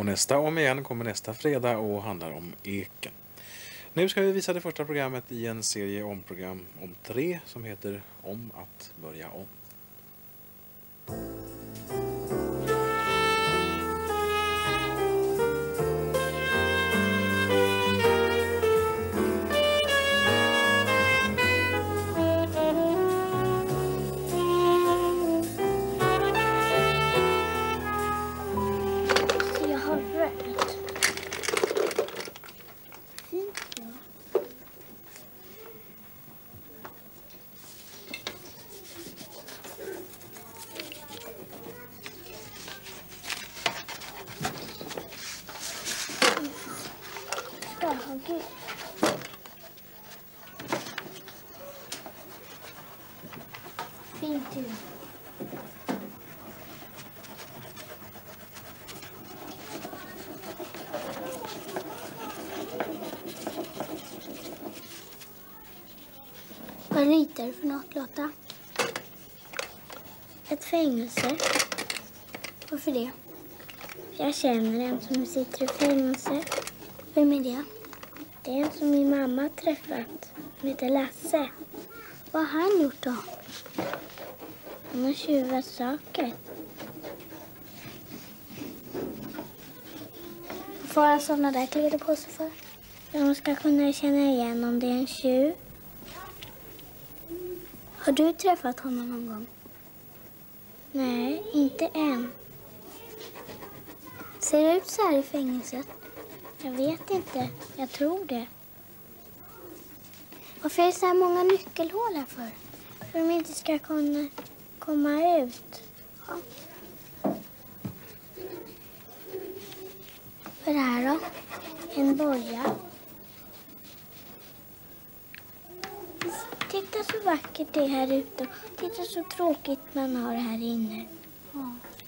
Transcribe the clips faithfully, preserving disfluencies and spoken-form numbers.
Och nästa om igen kommer nästa fredag och handlar om eken. Nu ska vi visa det första programmet i en serie om program om tre som heter Om att börja om. Fint ut. Vad ritar du för något, Lotta? Ett fängelse. Varför det? Jag känner en som sitter i fängelse. Vem är det? Det är en som min mamma träffat. Han heter Lasse. Vad har han gjort då? Han har tjuvat saker. Får han sådana där kläder på sig för? De ska kunna känna igen om det är en tjuv. Har du träffat honom någon gång? Nej, inte än. Ser det ut så här i fängelset? Jag vet inte. Jag tror det. Varför är det så här många nyckelhål här för? För de inte ska kunna komma ut. Ja. Vad är det här då? En boja. Titta så vackert det är här ute. Titta så tråkigt man har här inne. Ja.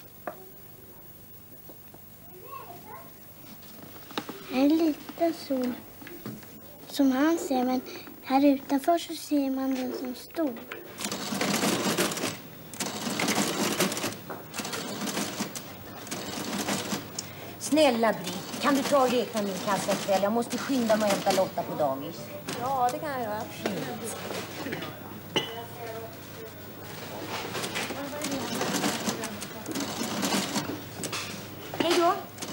En liten sol som han ser, men här utanför så ser man den som stor. Snälla Britt, kan du ta och räkna min kassa ikväll? Jag måste skynda mig och hämta Lotta på dagis. Ja, det kan jag göra. Fint. Hej då.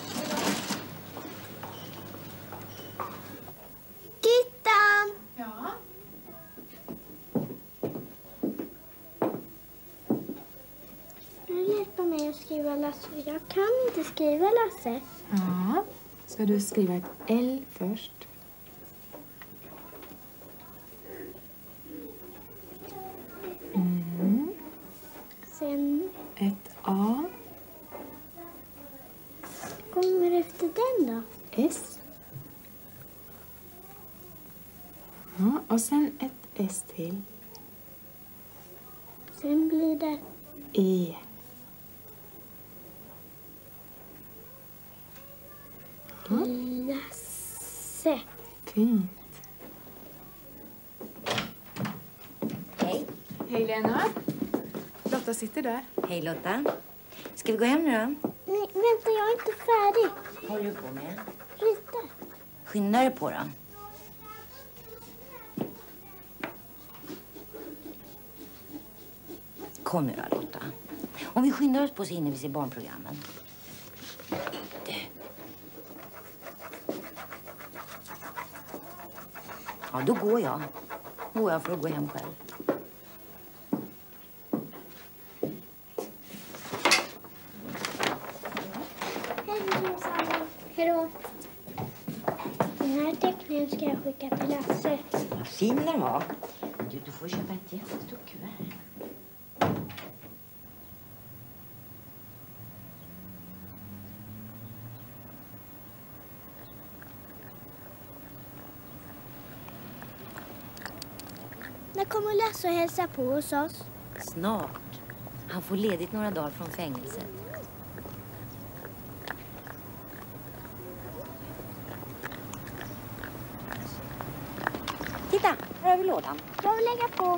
Titta! Ja. Du hjälper mig att skriva Lasse. Jag kan inte skriva Lasse. Ja. Ska du skriva ett L först? Mm. Sen Ett A. kommer efter den då. S. Ja, och sen ett S till. Sen blir det E. Ja, Lasse. fint. Hej. Hej Lena. Lotta sitter där. Hej Lotta. Ska vi gå hem nu då? Nej, vänta, jag är inte färdig. Vad håller du på med? Rita. Skynda dig på då. Kom nu då, Lotta. Om vi skyndar oss på så hinner vi se barnprogrammen. Du. Ja, då går jag. Går jag för att gå hem själv. Hej Susanna. Hej då. Den här teckningen ska jag skicka till Lasse. Vad fin den var. Du, du får köpa ett jättestort kuvert. När kommer Lasse och hälsa på hos oss? Snart. Han får ledigt några dagar från fängelset. Titta, här har vi lådan. Jag vill lägga på.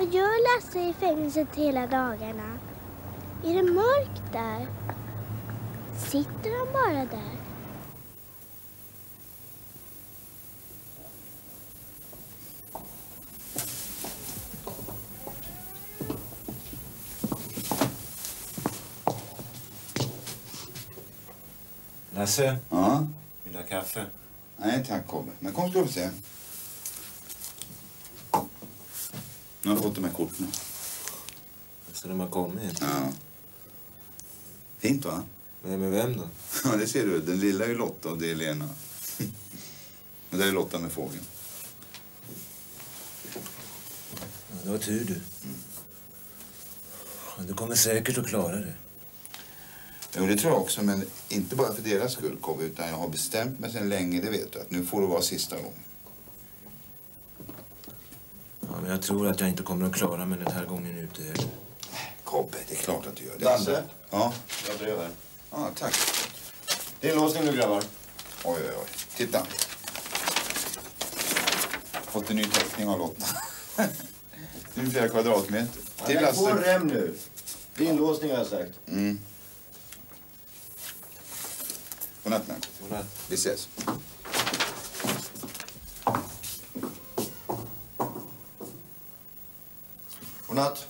Vad gör Lasse i fängelset hela dagarna? Är det mörkt där? Sitter han bara där? Lasse, Ja? vill du ha kaffe? Nej tack Kobbe. Men kom ska vi se. Nu har jag fått de här korten. Så de har kommit? Ja. Fint va? Men med vem då? Ja det ser du. Den lilla är Lotta och det är Lena. Men det är Lotta med fågeln. Ja, det var tur du. Mm. Du kommer säkert att klara det. Jo det tror jag också, men inte bara för deras skull Kobbe, utan jag har bestämt mig sedan länge, det vet du, att nu får det vara sista gången. Ja, men jag tror att jag inte kommer att klara mig den här gången ute heller. Kobbe, det är klart att du gör det. Lasse? Ja? Jag brev här. Ja, tack. Det är låsning nu grabbar. Oj, oj, oj. Titta. Fått en ny teckning av Lotta. Det är flera kvadratmeter. Till ja, Lasse. Få rem nu. Det är inlåsning har jag sagt. Mm. Godnatt, Nack. Godnatt. Vi ses. Godnatt.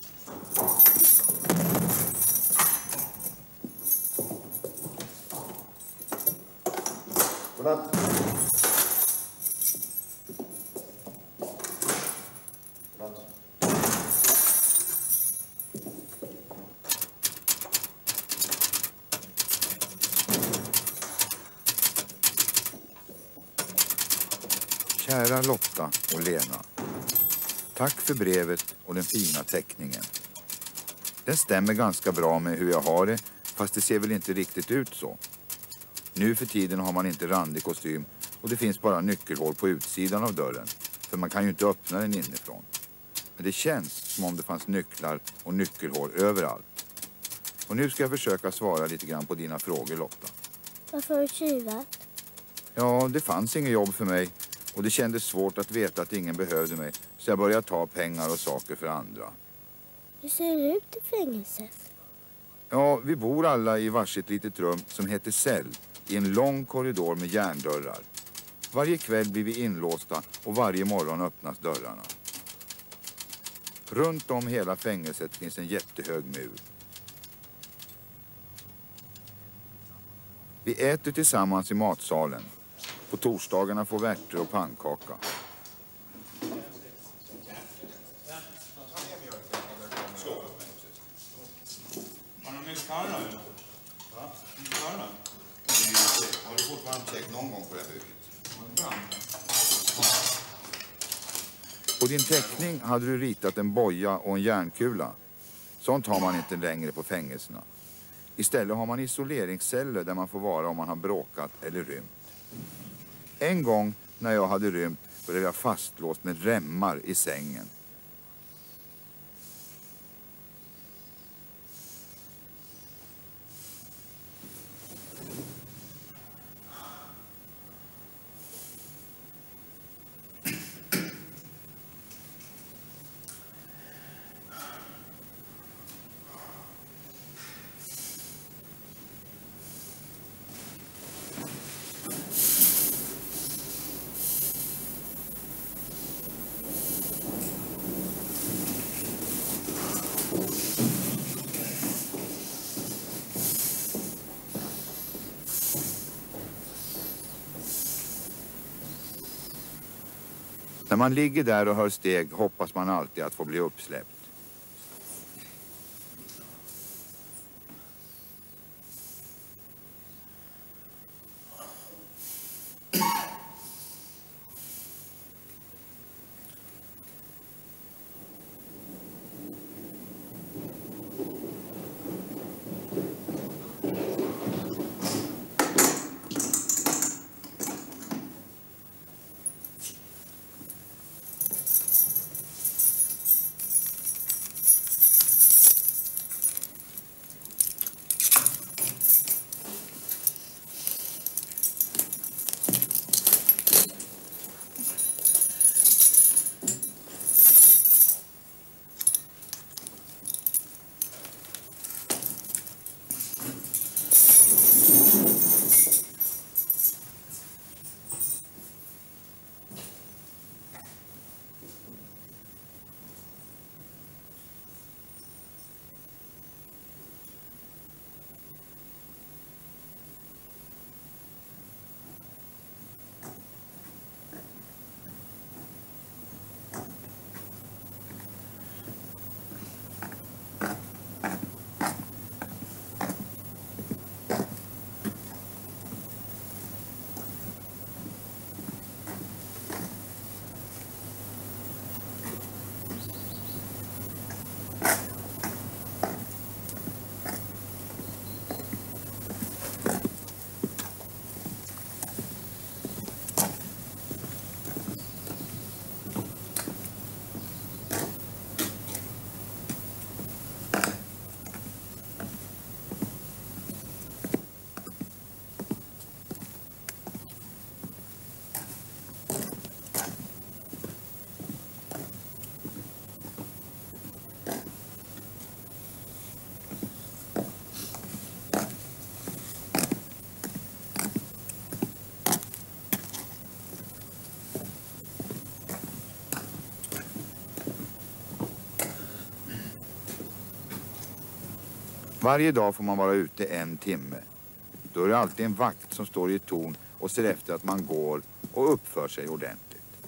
Godnatt. Godnatt. Kära Lotta och Lena. Tack för brevet och den fina teckningen. Den stämmer ganska bra med hur jag har det, fast det ser väl inte riktigt ut så. Nu för tiden har man inte randig kostym och det finns bara nyckelhål på utsidan av dörren, för man kan ju inte öppna den inifrån. Men det känns som om det fanns nycklar och nyckelhål överallt. Och nu ska jag försöka svara lite grann på dina frågor, Lotta. Varför har du tjuvat? Ja, det fanns inget jobb för mig och det kändes svårt att veta att ingen behövde mig, så jag började ta pengar och saker för andra. Hur ser det ut i fängelset? Ja, vi bor alla i varsitt litet rum som heter cell, i en lång korridor med järndörrar. Varje kväll blir vi inlåsta och varje morgon öppnas dörrarna. Runt om hela fängelset finns en jättehög mur. Vi äter tillsammans i matsalen. På torsdagarna får vi ärtor och pannkaka. Har du mycket karra nu? Va? Mycket karra? Har du fortfarande käkt någon gång på det här bygget? På din teckning hade du ritat en boja och en järnkula. Sånt har man inte längre på fängelserna. Istället har man isoleringsceller där man får vara om man har bråkat eller rymt. En gång när jag hade rymt blev jag fastlåst med remmar i sängen. När man ligger där och hör steg hoppas man alltid att få bli uppsläppt. Varje dag får man vara ute en timme. Då är det alltid en vakt som står i ett torn och ser efter att man går och uppför sig ordentligt.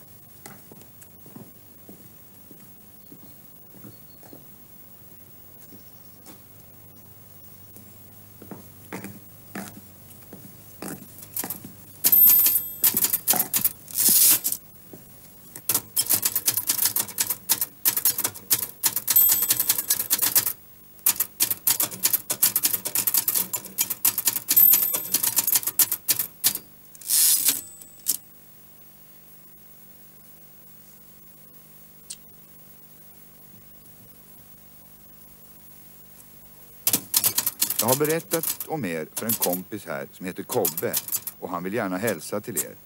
Jag har berättat om er för en kompis här som heter Kobbe och han vill gärna hälsa till er.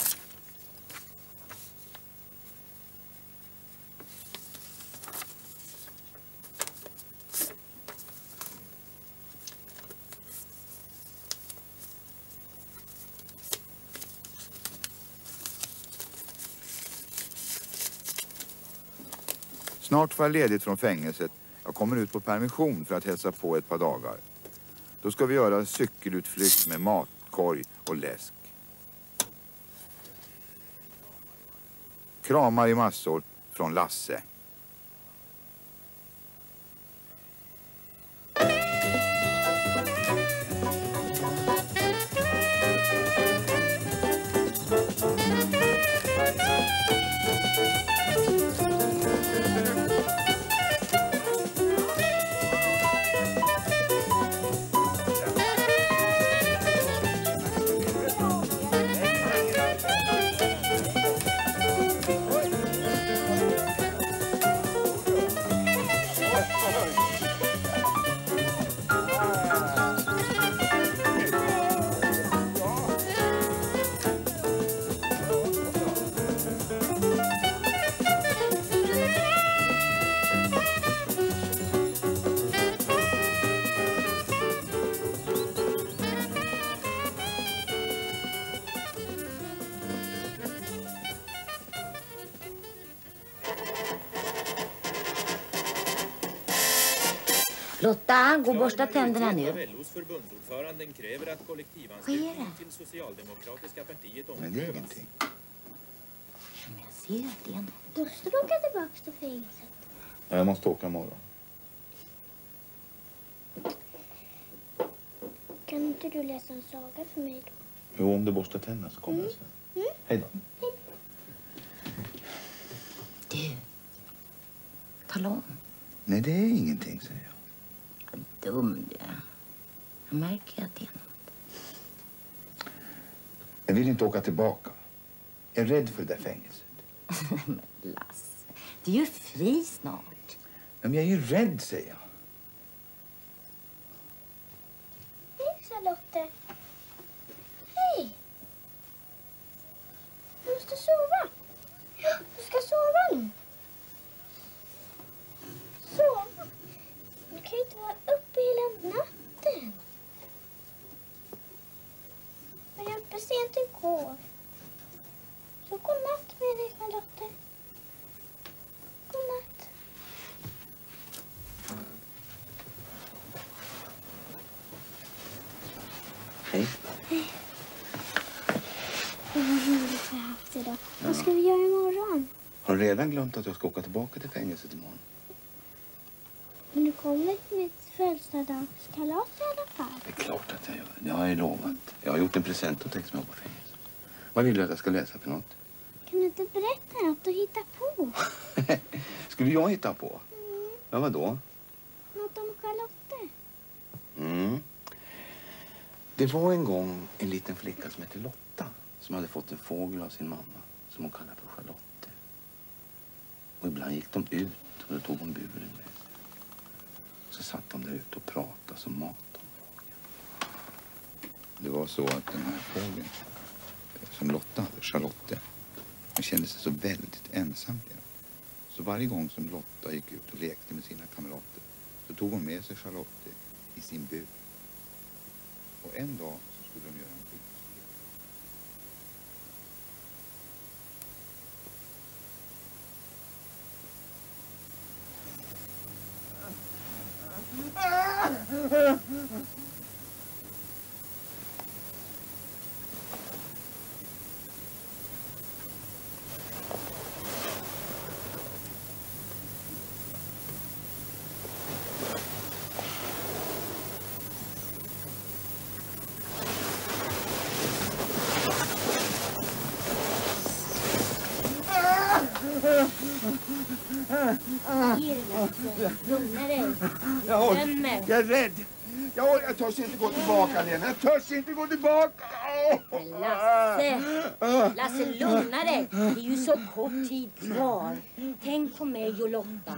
Snart får jag ledigt från fängelset. Jag kommer ut på permission för att hälsa på ett par dagar. Då ska vi göra cykelutflykt med matkorg och läsk. Kramar i massor från Lasse. Lotta, gå och borsta tänderna nu. L O:s förbundsordföranden kräver att kollektivanslutningen till Socialdemokratiska partiet omprövas. Men det är ingenting. Men jag ser att det är något. Då ska du åka tillbaka till fängelset. Ja, jag måste åka imorgon. Kan inte du läsa en saga för mig då? Jo, om du borstar tänderna så kommer mm. jag sen. Mm. Hej då. Hej. Du, tala om. Nej, det är ingenting, säger jag. Dum du är. Jag märker att det är något. Jag vill inte åka tillbaka. Jag är rädd för det där fängelset. Men Lasse, du är ju fri snart. Men jag är ju rädd, säger jag. Hej, Charlotte. Hej. Du måste sova. Ja, du ska sova nu. Sova? Du kan ju inte vara uppe hela natten. Jag var uppe sent igår. Så god natt med dig, Charlotte. God natt. Hej. Hej. Vad roligt vi har haft idag. Ja. Vad ska vi göra imorgon? Har du redan glömt att jag ska åka tillbaka till fängelset imorgon? Men du kommer till mitt födelsedagskalas i alla fall. Det är klart att jag gör. Det har jag ju lovat. Jag har gjort en present och text med på fängelset. Vad vill du att jag ska läsa för något? Kan du inte berätta något och hitta på? Skulle jag hitta på? Mm. Ja, vad då? Något om Charlotte. Mm. Det var en gång en liten flicka som hette Lotta som hade fått en fågel av sin mamma som hon kallade för Charlotte. Och ibland gick de ut och då tog hon buren med. Så satt de där ute och pratade som mat om fågeln. Det var så att den här fågeln som Lotta hade, Charlotte, hon kände sig så väldigt ensam. Så varje gång som Lotta gick ut och lekte med sina kamrater så tog hon med sig Charlotte i sin bur. Och en dag så skulle de göra en skyddsjakt. Lugna dig. Jag, jag är rädd. Jag, jag törs inte gå tillbaka, Lena. Jag törs inte gå tillbaka. Men Lasse, Lasse, lugna dig. Det är ju så kort tid kvar. Tänk på mig och Lotta.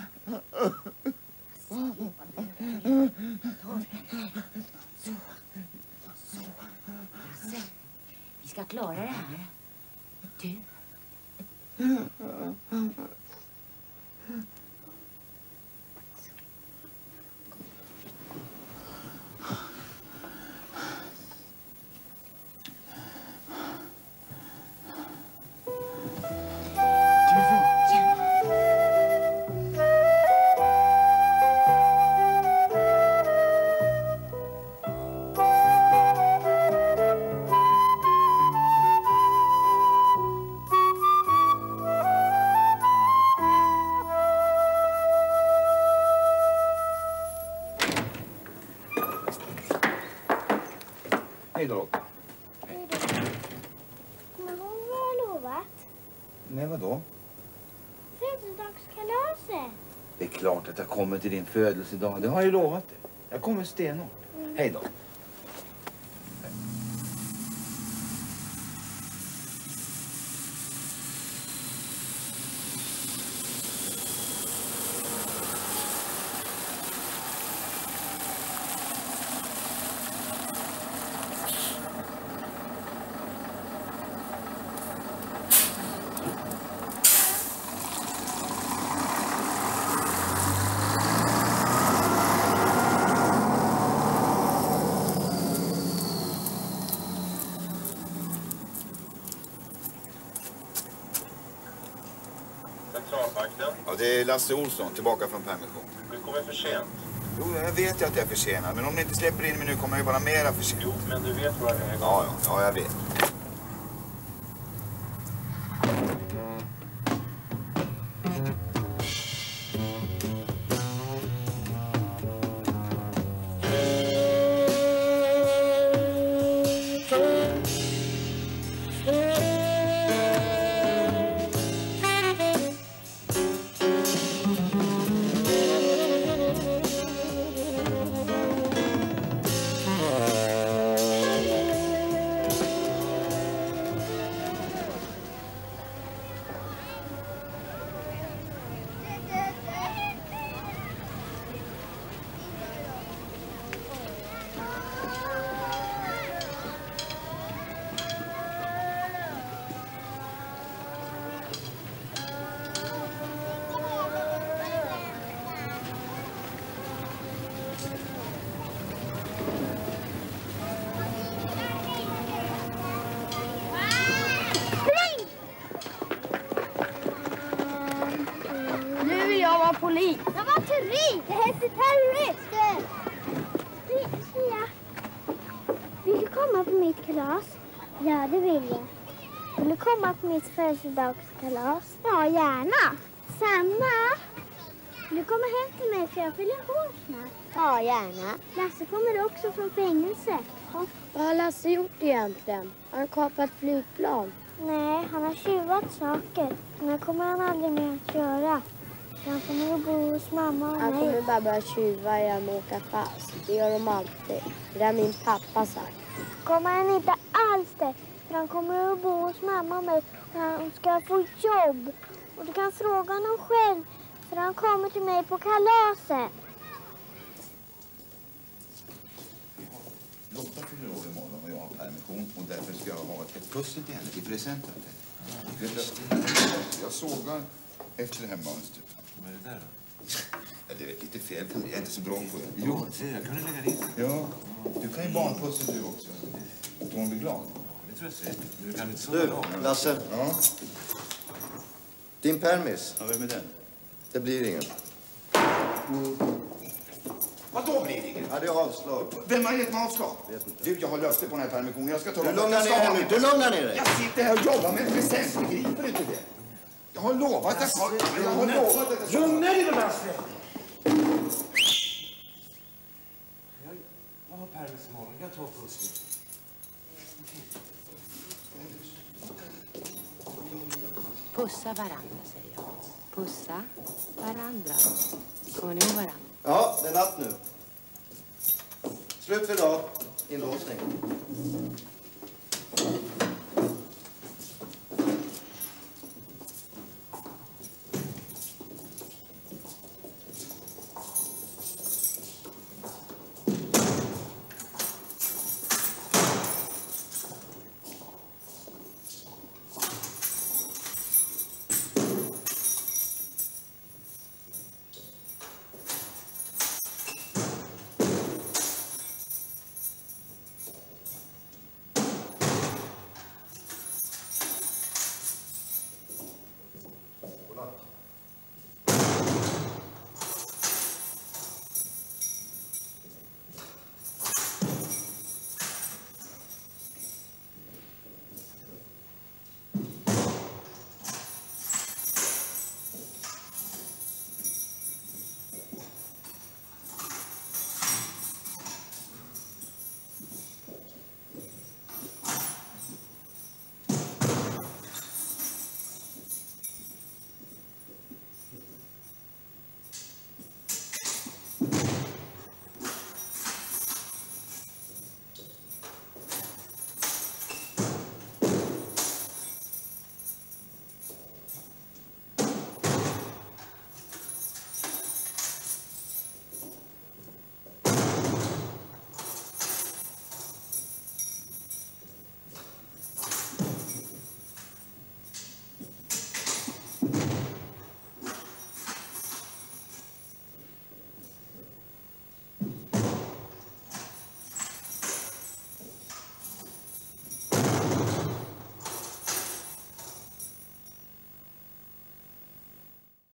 Så. Så. Lasse, vi ska klara det här. Du. Hej då. Hej då. Men hon har lovat. Nej, vadå? Födelsedagskalaset. Det är klart att jag kommer till din födelsedag. Det har jag ju lovat dig. Jag kommer stenhårt. Mm. Hej då. Ja, det är Lasse Olsson, tillbaka från permission. Du kommer för sent. Jo, jag vet ju att jag är försenad, men om ni inte släpper in mig nu kommer jag ju vara mera försenad. Jo, men du vet vad jag är. Ja, ja, ja, jag vet. Polis. Jag var terrorist. Det heter terrorister. Fia, vill du komma på mitt kalas? Ja, det vill jag. Vill du komma på mitt födelsedagskalas? Ja, gärna. Sanna, vill du komma hem till mig för jag fyller år snart? Ja, gärna. Lasse kommer också från fängelse. Ja. Vad har Lasse gjort egentligen? Har han kapat flygplan? Nej, han har tjuvat saker. Men det kommer han aldrig mer att göra. Han kommer att bo hos mamma och Han mig. kommer bara börja tjuva igen och åka fast. Det gör de alltid. Det har min pappa sagt. Kommer han inte alls det. För han kommer att bo hos mamma och mig. Och han ska få jobb. Och du kan fråga honom själv. För han kommer till mig på kalaset. Lotta fyller år imorgon och jag har permission. Och därför ska jag ha ett pussel till henne i present av det. Jag sågar efter det här mönstret. Vad är det där då? Ja, det är lite fel. Jag är inte så bra på det. Jo, jag kunde lägga dit. Ja, du kan ju barnpussel du också. Då hon blir glad. Det tror jag säkert. Men du kan inte Du, sova. Lasse. Ja. Din permis. Ja, vem är den? Det blir ingen. Vad då blir det inget? Ja, det är avslag. Vem har gett mig avslag? Vet inte. Du, jag har löfte på den här permissionen. Jag ska ta Du dem. lugnar Jag ska ner ha dig nu. mitt- Du lugnar ner dig. Jag sitter här och jobbar med en present. Begriper du inte det? Jag har lovat att jag, jag har lovat att jag ska... Lugna dig då, Lasse! Jag har permis imorgon. Jag tar pussel. Pussa varandra, säger jag. Pussa varandra. Kommer ni ihåg varandra? Ja, det är natt nu. Slut för idag. Inlåsning.